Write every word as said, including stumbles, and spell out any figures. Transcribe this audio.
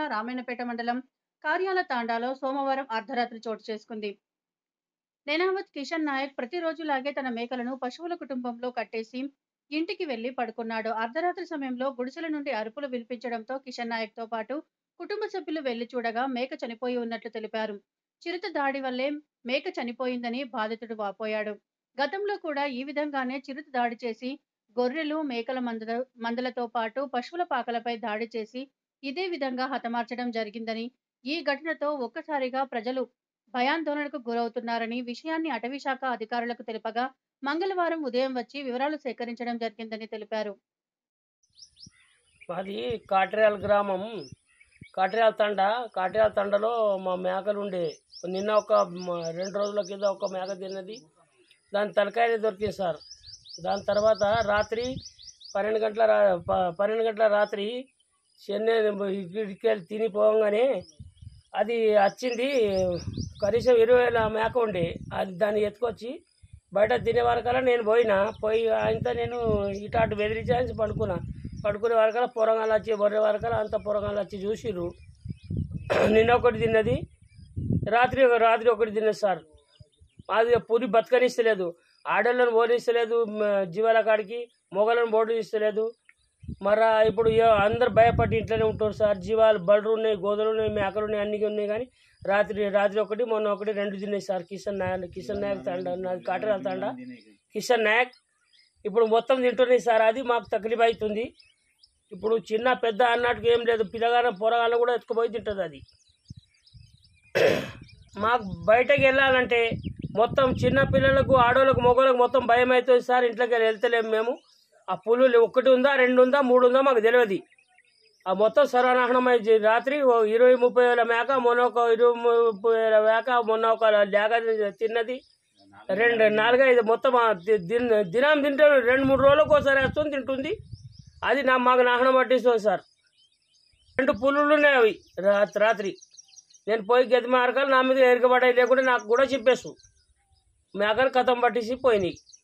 రామాయణపేట మండలం కార్యాల తాండాలో సోమవారం అర్ధరాత్రి చోటు చేసుకుంది. నేనావత్ కిషన్ నాయక్ ప్రతిరోజులాగే తన మేకలను పశువుల కుటుంబంలో కట్టేసి ఇంటికి వెళ్లి పడుకున్నాడు. అర్ధరాత్రి సమయంలో గుడిసెల నుండి అరుపులు వినిపించడంతో కిషన్ నాయక్ తో పాటు కుటుంబ సభ్యులు వెళ్లి చూడగా మేక చనిపోయి ఉన్నట్లు తెలిపారు. చిరుత దాడి వల్లే మేక చనిపోయిందని బాధితుడు వాపోయాడు. గతంలో కూడా ఈ విధంగానే చిరుత దాడి చేసి గొర్రెలు, మేకల మందల మందలతో పాటు పశువుల పాకలపై దాడి చేసి ఇదే విధంగా హతమార్చడం జరిగిందని, ఈ ఘటనతో ఒక్కసారిగా ప్రజలు భయాందోళనకు గురవుతున్నారని విషయాన్ని అటవీ శాఖ అధికారులకు తెలుపగా మంగళవారం ఉదయం వచ్చి వివరాలు సేకరించడం జరిగిందని తెలిపారు. మాది కాట్రేయాల గ్రామం, కాట్రేయాల తండ. కాట్రేయాల తండలో మా మేకలు ఉండే. నిన్న ఒక రెండు రోజుల కింద ఒక మేక తిన్నది, దాని తలకాయనే దొరికింది సార్. దాని తర్వాత రాత్రి పన్నెండు గంటల రా పన్నెండు గంటల రాత్రి చెన్నై ఇక్కడికి తినిపోగానే అది వచ్చింది. కనీసం ఇరవై వేల మేక ఉండే. అది దాన్ని ఎత్తుకొచ్చి బయట తినే వరకల్లా నేను పోయినా. పోయి ఆయనతో నేను ఇటు అటు బెదిరించి పడుకున్నా. పడుకునే వరకల్లా పొరగాలు వచ్చి బొర్రె వరకల్లా అంత పొరగాలు వచ్చి చూసిర్రు. నిన్న ఒకటి తిన్నది, రాత్రి రాత్రి ఒకటి తిన్నది సార్. అది పూరి బతకనిస్తలేదు, ఆడోళ్ళని పోనిస్తలేదు జీవాల కాడికి, మొగలను పోనిస్తలేదు. మరా ఇప్పుడు అందరు భయపడి ఇంట్లోనే ఉంటారు సార్. జీవాలు బళ్ళు ఉన్నాయి, గోదలు ఉన్నాయి, మేకలు ఉన్నాయి, అన్నీ ఉన్నాయి. కానీ రాత్రి రాత్రి ఒకటి మొన్న ఒకటి రెండు తిన్నాయి సార్. కిషన్ నాయక్ కిషన్ నాయక్ తండ, నాది కాటరాల తండ. కిషన్ నాయక్ ఇప్పుడు మొత్తం తింటున్నాయి సార్. అది మాకు తక్లీఫ్ అవుతుంది. ఇప్పుడు చిన్న పెద్ద అన్నట్టుగా ఏం లేదు, పిల్లగాన పొరగాలను కూడా ఎత్తుకుపోయి తింటుంది అది. మాకు బయటకు వెళ్ళాలంటే మొత్తం చిన్న పిల్లలకు, ఆడోళ్ళకు, మొగోళ్ళకు మొత్తం భయం అవుతుంది సార్. ఇంట్లోకి వెళ్ళి వెళ్తలేము మేము. ఆ పుల్లు ఒకటి ఉందా, రెండు ఉందా, మూడు ఉందా మాకు తెలియదు. ఆ మొత్తం సర్వనాశనం అయింది. రాత్రి ఇరవై ముప్పై వేల మేక, మొన్న ఒక ఇరవై ముప్పై వేల మేక, మొన్న ఒక లేక తిన్నది. రెండు నాలుగైదు మొత్తం దినం తింటే రెండు మూడు రోజులకు ఒకసారి వస్తుంది తింటుంది. అది నా మాకు నాశనం పట్టిస్తుంది సార్. రెండు పుల్లులు ఉన్నాయి అవి. రాత్రి రాత్రి నేను పోయి గది మార్గాలు నా మీద ఎరగబడ్డాయి, లేకుంటే నాకు కూడా చెప్పేసు మేకలు కథం పట్టేసి పోయినాయి.